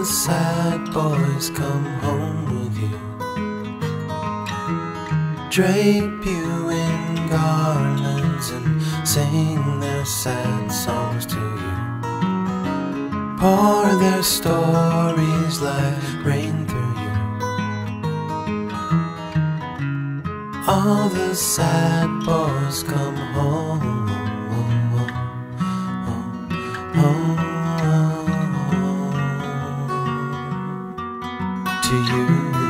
the sad boys come home with you, drape you in garlands and sing their sad songs to you, pour their stories like rain through you. All the sad boys come home, home to you.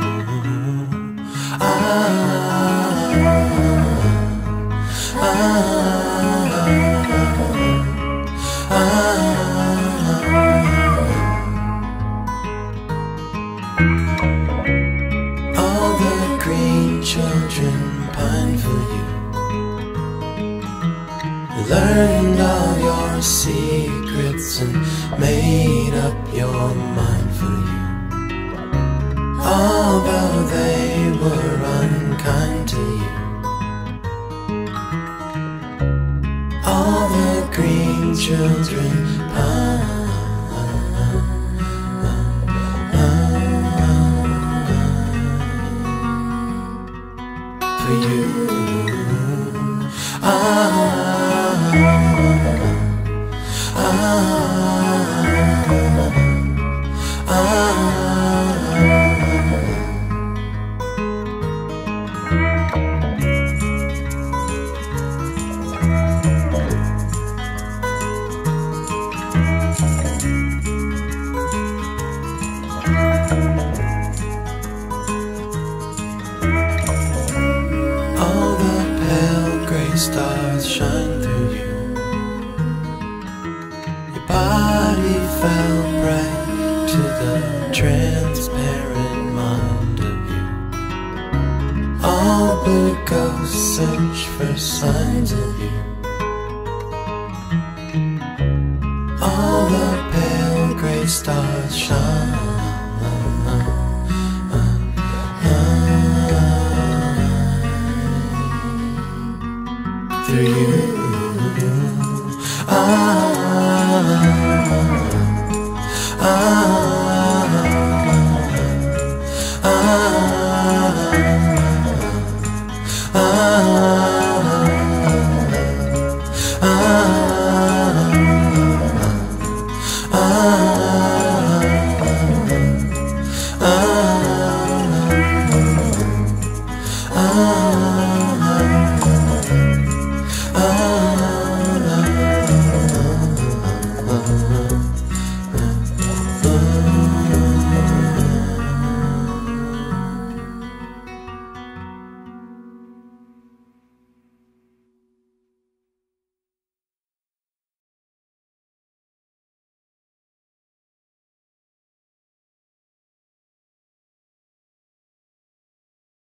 All the green children pine for you, learned all your secrets and made up your mind for you. Although they were unkind to you, all the green children pine for you. Stars shine through you, your body fell prey to the transparent mind of you. All blue ghosts search for signs of you, all the pale grey stars shine through you.